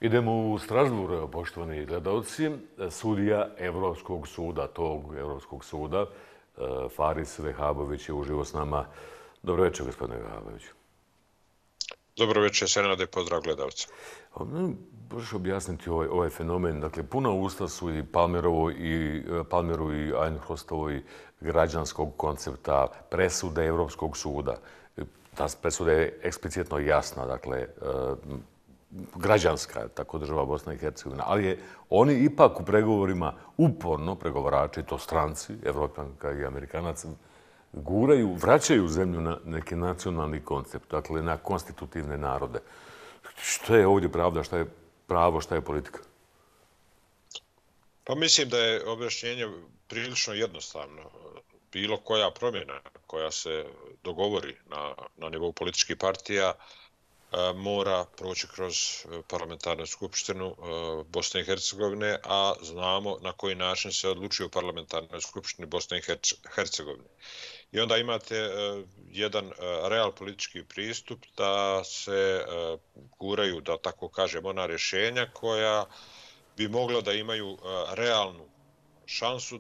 Idemo u Strasbourg, poštovani gledalci. Sudija Evropskog suda, tog Evropskog suda, Faris Vehabović je uživo s nama. Dobro večer, gospodine Vehabović. Dobro večer, Senade, pozdrav gledalca. Možeš objasniti ovaj fenomen? Dakle, puna usta su i Palmeru i Einhornstovoj građanskog koncepta presude Evropskog suda. Ta presuda je eksplicitno jasna, dakle, građanska, tako država Bosna i Hercegovina, ali oni ipak u pregovorima uporno, pregovarači, to stranci, Evropanka i Amerikanaca, guraju, vraćaju zemlju na neki nacionalni koncept, dakle na konstitutivne narode. Što je ovdje pravda, šta je pravo, šta je politika? Pa mislim da je objašnjenje prilično jednostavno. Bilo koja promjena koja se dogovori na nivou političkih partija mora proći kroz parlamentarnu skupštinu Bosne i Hercegovine, a znamo na koji način se odlučuje u parlamentarnoj skupštini Bosne i Hercegovine. I onda imate jedan real politički pristup da se guraju, da tako kažem, ona rješenja koja bi mogla da imaju realnu šansu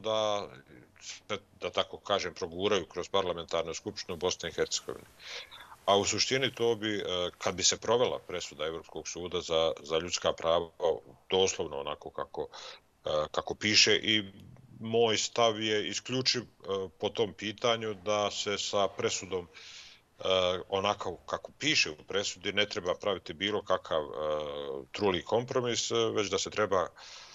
da tako kažem, proguraju kroz parlamentarnu skupštinu Bosne i Hercegovine. A u suštini to bi, kad bi se provela presuda Evropskog suda za ljudska prava, doslovno onako kako piše, i moj stav je isključiv po tom pitanju da se sa presudom onako kako piše u presudi ne treba praviti bilo kakav truli kompromis, već da se treba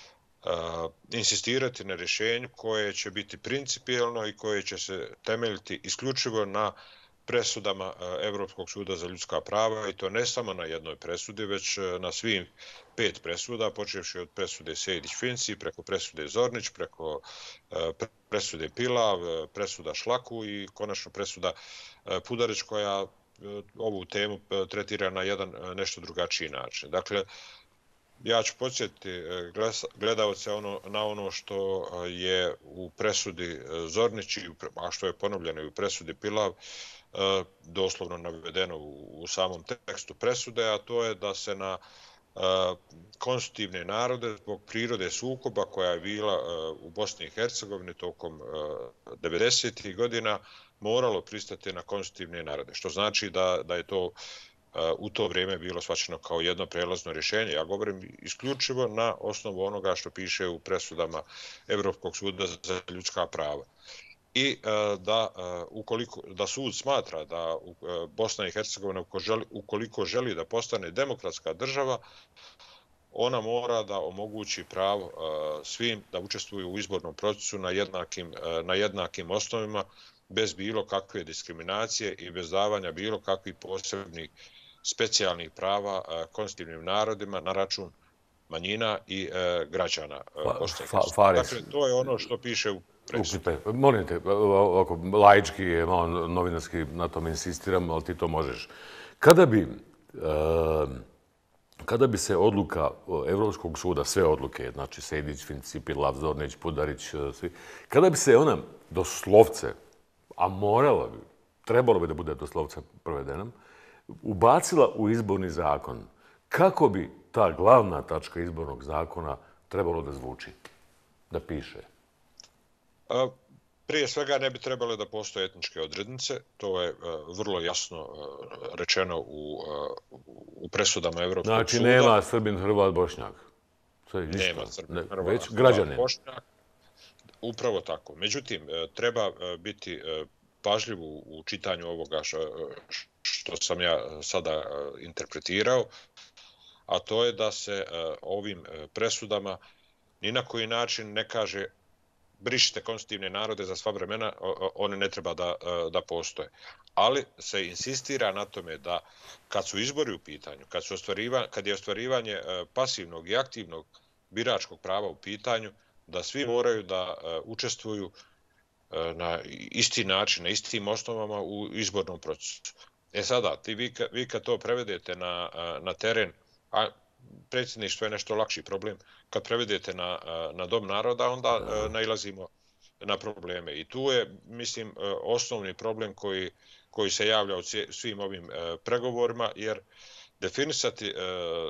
insistirati na rješenju koje će biti principijelno i koje će se temeljiti isključivo na presudama Evropskog suda za ljudska prava, i to ne samo na jednoj presudi, već na svim 5 presuda, počevši od presude Sejdić-Finci, preko presude Zornić, preko presude Pilav, presuda Šlaku i konačno presuda Pudarić, koja ovu temu tretira na jedan nešto drugačiji način. Dakle, ja ću podsjetiti gledalce na ono što je u presudi Zornić, a što je ponovljeno i u presudi Pilav, doslovno navedeno u samom tekstu presude, a to je da se na konstitutivne narode zbog prirode sukoba koja je bila u Bosni i Hercegovini tokom 90. godina moralo pristati na konstitutivne narode, što znači da je to u to vrijeme bilo shvaćeno kao jedno prijelazno rješenje. Ja govorim isključivo na osnovu onoga što piše u presudama Evropskog suda za ljudska prava. I da sud smatra da Bosna i Hercegovina ukoliko želi da postane demokratska država, ona mora da omogući pravo svim da učestvuju u izbornom procesu na jednakim osnovima, bez bilo kakve diskriminacije i bez davanja bilo kakvih posebnih specijalnih prava konstitutivnim narodima na račun manjina i građana Bosne i Hercegovine. Dakle, to je ono što piše u presudi. Molim te, ovako, laički je, malo novinarski na tome insistiram, ali ti to možeš. Kada bi se odluka Evropskog suda, sve odluke, znači Sejdić, Finci, Pilav, Zornić, Pudarić, svi, kada bi se ona doslovce, a trebalo bi da bude doslovce provedena, ubacila u izborni zakon, kako bi ta glavna tačka izbornog zakona trebalo da zvuči, da piše? Prije svega ne bi trebalo da postoje etničke odrednice, to je vrlo jasno rečeno u presudama Evropskog suda. Znači nema Srbin, Hrvat, Bošnjak? Nema Srbin, Hrvat, već građanin. Bošnjak. Upravo tako. Međutim, treba biti pažljiv u čitanju ovoga što sam ja sada interpretirao, a to je da se ovim presudama ni na koji način ne kaže brišite konstitutivne narode za sva vremena, one ne treba da postoje. Ali se insistira na tome da kad su izbori u pitanju, kad je ostvarivanje pasivnog i aktivnog biračkog prava u pitanju, da svi moraju da učestvuju na isti način, na istim osnovama u izbornom procesu. Sada, vi kad to prevedete na teren, a predsjedništvo je nešto lakši problem, kad prevedete na Dom naroda, onda nailazimo na probleme. I tu je, mislim, osnovni problem koji se javlja u svim ovim pregovorima, jer definisati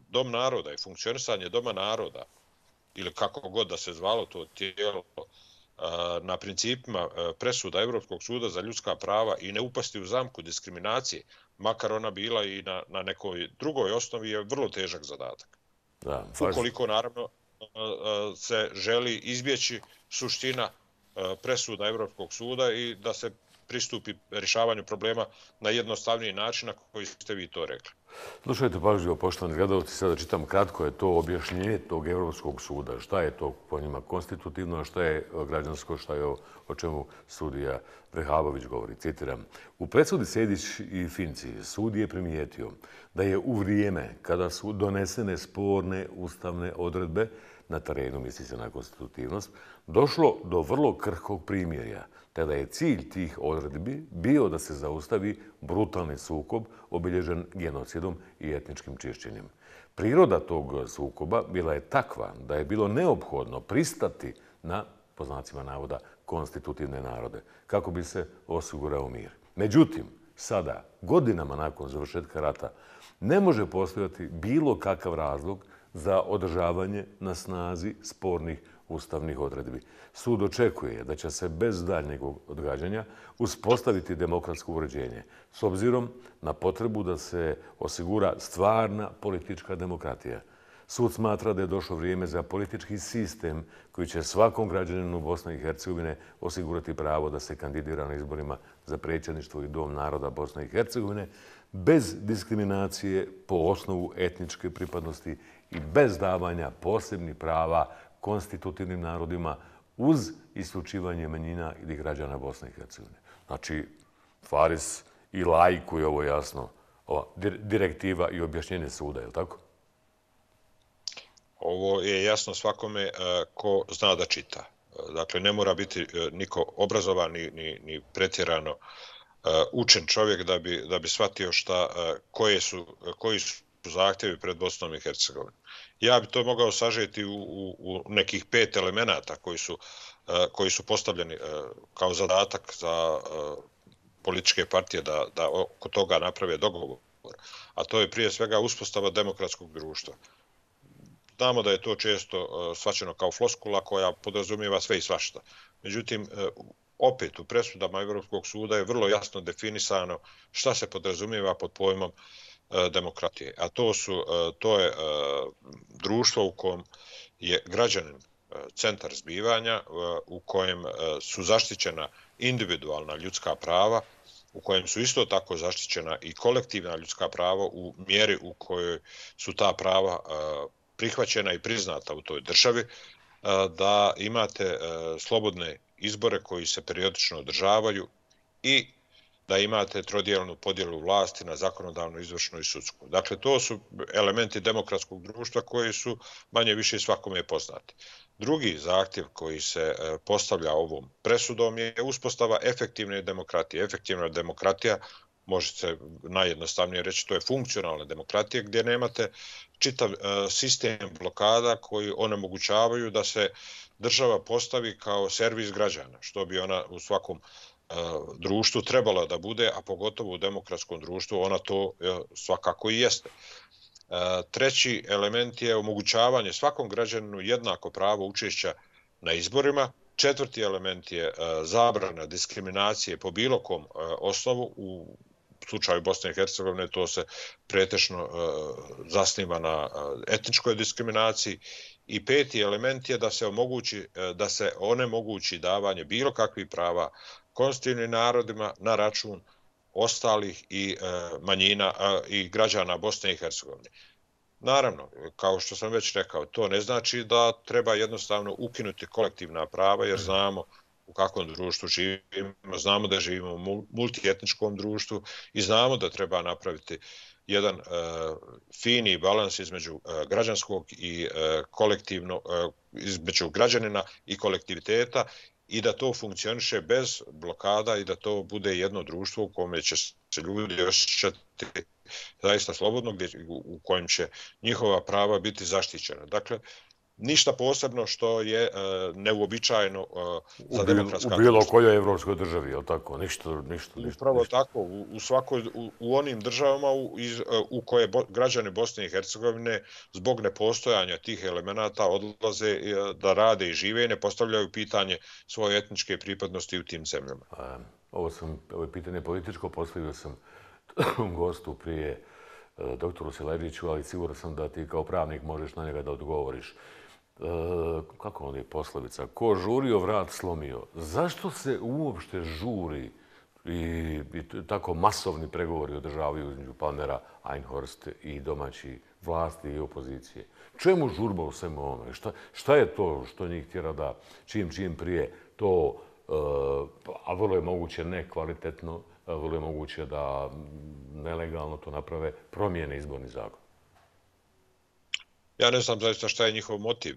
Dom naroda i funkcionisanje Doma naroda, ili kako god da se zvalo to tijelo, na principima presuda Europskog suda za ljudska prava i ne upasti u zamku diskriminacije, makar ona bila i na nekoj drugoj osnovi, je vrlo težak zadatak. Da, ukoliko naravno se želi izbjeći suština presuda Europskog suda i da se pristupi rješavanju problema na jednostavniji način na koji ste vi to rekli. Slušajte pažljivo, poštovani gledalci, sada čitam kratko je to objašnjenje tog Europskog suda. Šta je to po njima konstitutivno, a šta je građansko, šta je o čemu sudija Vrhavović govori. Citiram. U presudi Sejdić i Finci sud je primijetio da je u vrijeme kada su donesene sporne ustavne odredbe na terenu, misli se na konstitutivnost, došlo do vrlo krhkog primjerja, te da je cilj tih odredbi bio da se zaustavi brutalni sukob obilježen genocidom i etničkim čišćenjem. Priroda tog sukoba bila je takva da je bilo neophodno pristati na, po znacima navoda, konstitutivne narode, kako bi se osigurao mir. Međutim, sada, godinama nakon završetka rata, ne može postojati bilo kakav razlog za održavanje na snazi spornih ustavnih odredbi. Sud očekuje da će se bez daljnjeg odgađanja uspostaviti demokratsko uređenje s obzirom na potrebu da se osigura stvarna politička demokratija. Sud smatra da je došlo vrijeme za politički sistem koji će svakom građaninu Bosne i Hercegovine osigurati pravo da se kandidira na izborima za predsjedništvo i Dom naroda Bosne i Hercegovine bez diskriminacije po osnovu etničke pripadnosti i bez davanja posebnih prava konstitutivnim narodima uz isključivanje manjina ili građana Bosne i Hercegovine. Znači, Faris i laiku je ovo jasno, ova direktiva i objašnjenje suda, je li tako? Ovo je jasno svakome ko zna da čita. Dakle, ne mora biti niko obrazovan ni pretjerano učen čovjek da bi shvatio koji su zahtjevi pred Bosnom i Hercegovinom. Ja bi to mogao sažeti u nekih 5 elemenata koji su postavljeni kao zadatak za političke partije da oko toga naprave dogovor. A to je prije svega uspostava demokratskog društva. Znamo da je to često shvaćeno kao floskula koja podrazumijeva sve i svašta. Međutim, opet u presudama Europskog suda je vrlo jasno definisano šta se podrazumijeva pod pojmom demokratije. A to je društvo u kojem je građanin centar zbivanja, u kojem su zaštićena individualna ljudska prava, u kojem su isto tako zaštićena i kolektivna ljudska prava u mjeri u kojoj su ta prava prihvaćena i priznata u toj državi, da imate slobodne izbore koji se periodično održavaju i da imate trodijelnu podjelu vlasti na zakonodavnu, izvršnu i sudsku. Dakle, to su elementi demokratskog društva koji su manje više svakome poznati. Drugi zahtjev koji se postavlja ovom presudom je uspostava efektivne demokratije. Efektivna demokratija, može se najjednostavnije reći, to je funkcionalna demokratija gdje nemate čitav sistem blokada koji onemogućavaju da se država postavi kao servis građana, što bi ona u svakom društvu trebala da bude, a pogotovo u demokratskom društvu ona to svakako i jeste. Treći element je omogućavanje svakom građaninu jednako pravo učešća na izborima. Četvrti element je zabrana diskriminacije po bilo kom osnovu. U slučaju Bosne i Hercegovine to se pretežno zasniva na etničkoj diskriminaciji. I peti element je da se onemogući davanje bilo kakvih prava konstitutivnim narodima na račun ostalih i manjina i građana Bosne i Hercegovine. Naravno, kao što sam već rekao, to ne znači da treba jednostavno ukinuti kolektivna prava, jer znamo u kakvom društvu živimo, znamo da živimo u multietničkom društvu i znamo da treba napraviti jedan fini balans između građanskog i kolektivnog, između građanina i kolektiviteta, i da to funkcioniše bez blokada i da to bude jedno društvo u kome će se ljudi osjećati zaista slobodno, u kojem će njihova prava biti zaštićena. Dakle, ništa posebno što je neuobičajeno za U demokratska bilo društva. kojoj evropskoj državi, je li tako? Ništa. Upravo tako, u onim državama u koje građani Bosne i Hercegovine zbog nepostojanja tih elemenata odlaze da rade i žive i ne postavljaju pitanje svoje etničke pripadnosti u tim zemljama. Ovo je pitanje političko, postavio sam gostu prije doktoru Silajđiću, ali siguran sam da ti kao pravnik možeš na njega da odgovoriš. Kako on je poslovica? Ko žurio, vrat slomio. Zašto se uopšte žuri i tako masovni pregovori održavaju između Palmera, Einhorst i domaći vlasti i opozicije? Čemu žurba u svemu ovome? Šta je to što njih tjera da čim prije to, a vrlo je moguće nekvalitetno, vrlo je moguće da nelegalno to naprave, promijene izborni zakon? Ja ne znam zaista šta je njihov motiv.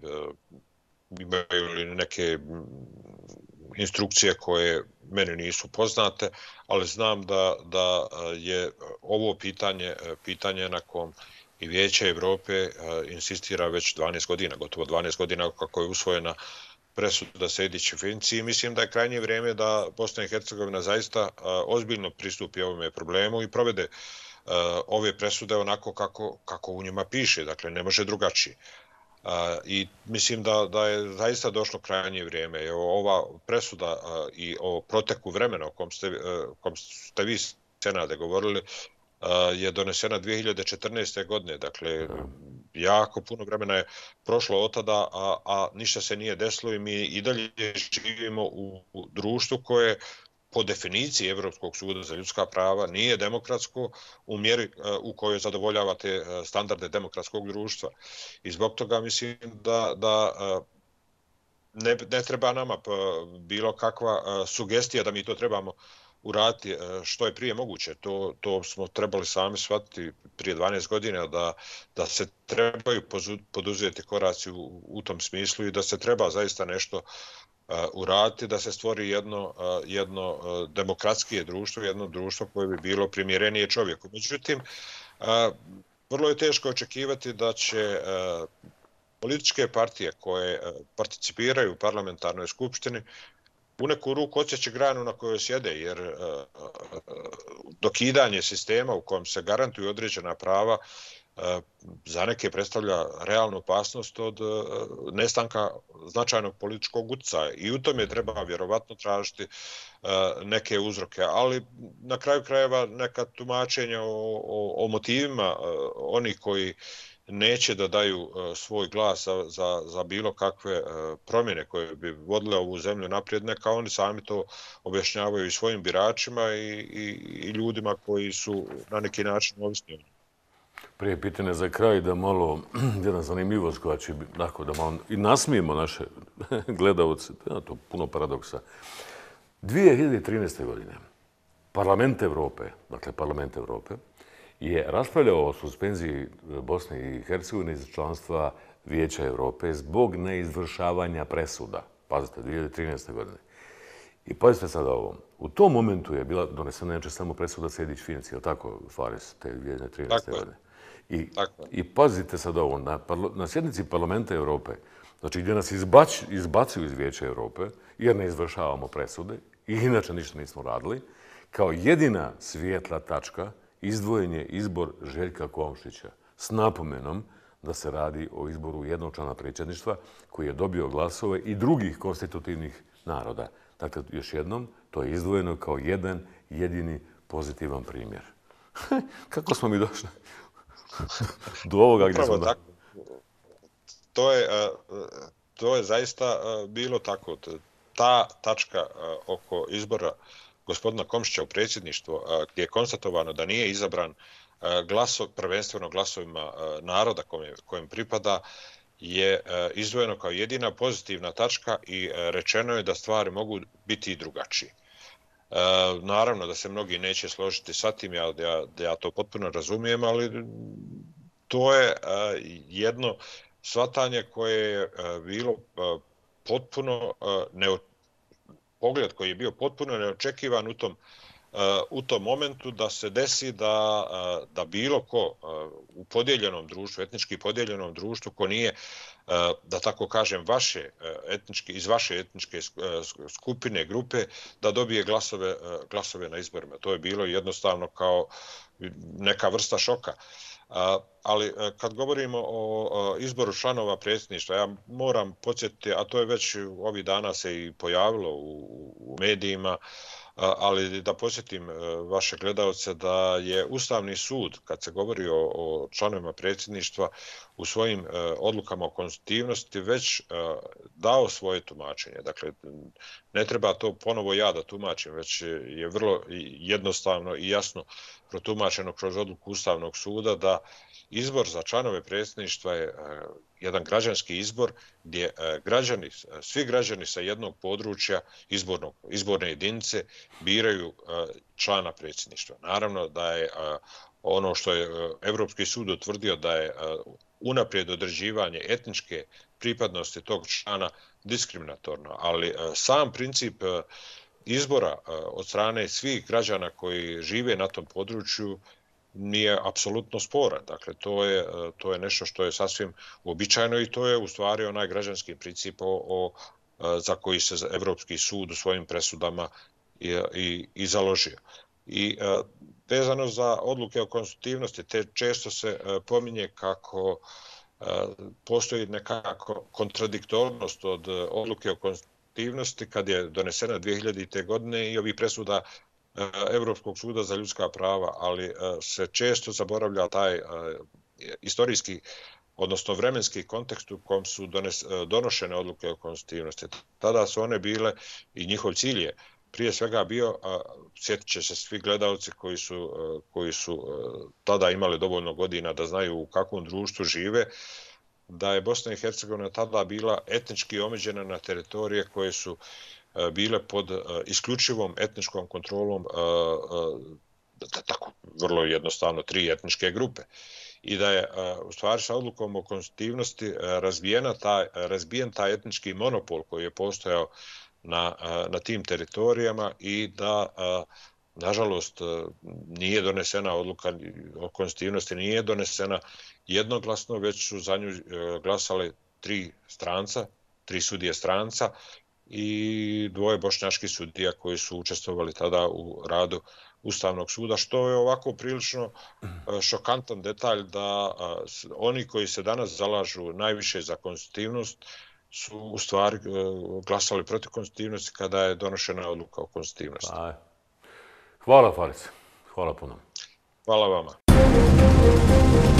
Imaju li neke instrukcije koje meni nisu poznate, ali znam da je ovo pitanje na kom i Vijeće Evrope insistira već 12 godina, gotovo 12 godina kako je usvojena presuda Sejdić i Finci, i mislim da je krajnje vrijeme da Bosna i Hercegovina zaista ozbiljno pristupi ovome problemu i provede ove presude onako kako u njima piše, dakle ne može drugačije. I mislim da je zaista došlo krajnje vrijeme. Ova presuda i o proteku vremena o kom ste vi, Senade, govorili, je donesena 2014. godine. Dakle, jako puno vremena je prošlo od tada, a ništa se nije desilo i mi i dalje živimo u društvu koje po definiciji Evropskog suda za ljudska prava nije demokratsko u mjeri u kojoj zadovoljavate standarde demokratskog društva. I zbog toga mislim da ne treba nama bilo kakva sugestija da mi to trebamo uraditi što je prije moguće. To smo trebali sami shvatiti prije 12 godina da se trebaju poduzeti koraci u tom smislu i da se treba zaista nešto uraditi da se stvori jedno demokratskije društvo, jedno društvo koje bi bilo primjerenije čovjeku. Međutim, vrlo je teško očekivati da će političke partije koje participiraju u parlamentarnoj skupštini u neku ruku odsjeći granu na kojoj sjede, jer dokidanje sistema u kojem se garantuju određena prava za neke predstavlja realnu opasnost od nestanka značajnog političkog utjecaja i u tome treba vjerovatno tražiti neke uzroke, ali na kraju krajeva neka tumačenja o motivima onih koji neće da daju svoj glas za bilo kakve promjene koje bi vodile ovu zemlju naprijed, neka oni sami to objašnjavaju i svojim biračima i ljudima koji su na neki način ovisni od njih. Prije pitanje za kraj da malo, jedna zanimljivost koja će biti, tako da malo i nasmijemo naše gledalce, to puno paradoksa. 2013. godine Parlament Evrope je raspravljao o suspenziji Bosne i Hercegovine iz članstva Vijeća Evrope zbog neizvršavanja presuda. Pazite, 2013. godine. I pazite sad ovo. U tom momentu je bila donesena samo presuda Sejdić-Finci, je li tako, Faris, te 2013. godine? I pazite sad ovo, na sjednici Parlamenta Evrope, znači gdje nas izbacuju iz Vijeća Evrope, jer ne izvršavamo presude, i inače ništa nismo radili, kao jedina svijetla tačka izdvojen je izbor Željka Komšića s napomenom da se radi o izboru jednog člana predsjedništva koji je dobio glasove i drugih konstitutivnih naroda. Dakle, još jednom, to je izdvojeno kao jedan jedini pozitivan primjer. Kako smo mi došli do ovoga gdje smo da... To je zaista bilo tako. Ta tačka oko izbora gospodina Komšića u predsjedništvo, gdje je konstatovano da nije izabran prvenstveno glasovima naroda kojem pripada, je izdvojeno kao jedina pozitivna tačka i rečeno je da stvari mogu biti i drugačije. Naravno da se mnogi neće složiti sa tim, ja to potpuno razumijem, ali to je jedno shvatanje koje je bilo potpuno pogled koji je bio potpuno neočekivan u tom u tom momentu da se desi da bilo ko u podijeljenom društvu, etnički podijeljenom društvu, ko nije, da tako kažem, iz vaše etničke skupine, grupe, da dobije glasove na izborima. To je bilo jednostavno kao neka vrsta šoka. Ali kad govorimo o izboru članova predsjedništva, ja moram podsjetiti, a to je već ovih dana se i pojavilo u medijima, ali da podsjetim vaše gledalce da je Ustavni sud, kad se govori o članovima predsjedništva, u svojim odlukama o konstitutivnosti već dao svoje tumačenje. Dakle, ne treba to ponovo ja da tumačim, već je vrlo jednostavno i jasno protumačeno kroz odluku Ustavnog suda da izbor za članove predsjedništva je jedan građanski izbor gdje svi građani sa jednog područja izborne jedinice biraju člana predsjedništva. Naravno da je ono što je Evropski sud utvrdio da je unaprijed određivanje etničke pripadnosti tog člana diskriminatorno, ali sam princip izbora od strane svih građana koji žive na tom području nije apsolutno sporan. Dakle, to je nešto što je sasvim uobičajeno i to je u stvari onaj građanski princip za koji se Evropski sud u svojim presudama i založio. I vezano za odluke o konstitutivnosti, često se pominje kako postoji nekako kontradiktornost od odluke o konstitutivnosti kad je donesena 2000. godine i ovih presuda Evropskog suda za ljudska prava, ali se često zaboravlja taj istorijski, odnosno vremenski kontekst u kom su donošene odluke o konstitutivnosti. Tada su one bile i njihov cilj je prije svega bio, sjetit će se svi gledalci koji su tada imali dovoljno godina da znaju u kakvom društvu žive, da je Bosna i Hercegovina tada bila etnički omeđena na teritorije koje su bile pod isključivom etničkom kontrolom, tako vrlo jednostavno 3 etničke grupe. I da je u stvari sa odlukom o konstitutivnosti razbijen taj etnički monopol koji je postojao na tim teritorijama i da nažalost nije donesena odluka o konstitutivnosti, nije donesena jednoglasno, već su za nju glasale 3 stranca, 3 sudije stranca i 2 bošnjačkih sudija koji su učestvovali tada u radu Ustavnog suda, što je ovako prilično šokantan detalj da oni koji se danas zalažu najviše za konstitutivnost su u stvari glasali protiv konstitutivnosti kada je donošena odluka o konstitutivnosti. Hvala, Faris. Hvala puno. Hvala vama.